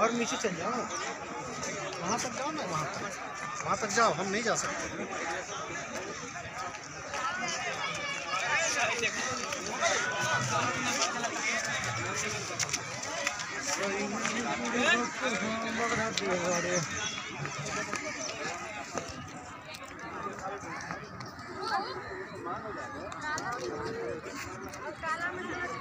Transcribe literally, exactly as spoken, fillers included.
और नीचे चल जाओ, वहाँ तक जाओ ना, वहाँ तक वहाँ तक जाओ, हम नहीं जा सकते। काला